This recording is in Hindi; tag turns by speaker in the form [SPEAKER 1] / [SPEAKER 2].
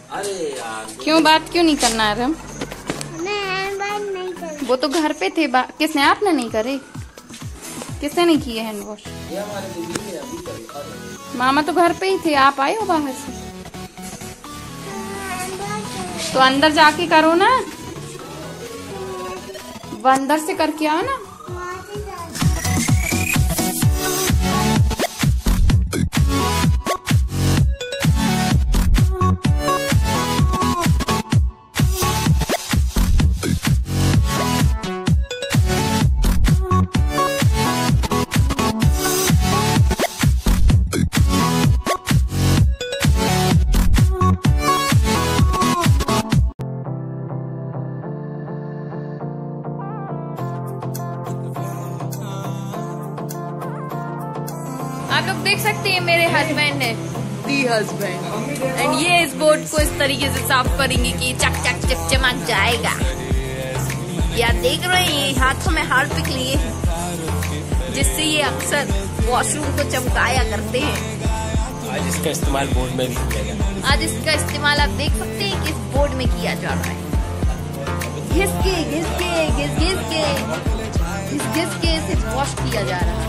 [SPEAKER 1] अरे यार
[SPEAKER 2] क्यों बात क्यों नहीं करना है रम?
[SPEAKER 3] मैं बात नहीं कर।
[SPEAKER 2] वो तो घर पे थे। किसने? आपने नहीं करे? किसने नहीं किए हैंड वॉश?
[SPEAKER 1] ये हमारे दीदी ने अभी करी।
[SPEAKER 2] मामा तो घर पे ही थे, आप आए हो बाहर से तो अंदर जाके करो ना, वो अंदर से करके आओ ना। आप लोग देख सकते हैं मेरे हस्बैंड है, दी हस्बैंड, एंड ये इस बोर्ड को इस तरीके से साफ करेंगे कि चक चक चक चमक जाएगा। या देख रहे हैं ये हाथों में हार्पिक लिए हैं, जिससे ये अक्सर वॉशरूम को चमकाया करते हैं।
[SPEAKER 1] आज इसका इस्तेमाल बोर्ड में भी किया जाएगा।
[SPEAKER 2] आज इसका इस्तेमाल आप देख सकते हैं कि इस बोर्ड में किया जा रहा है। घिस के घिस के घिस घिस के घिस घिस के इसे वॉश किया जा रहा है।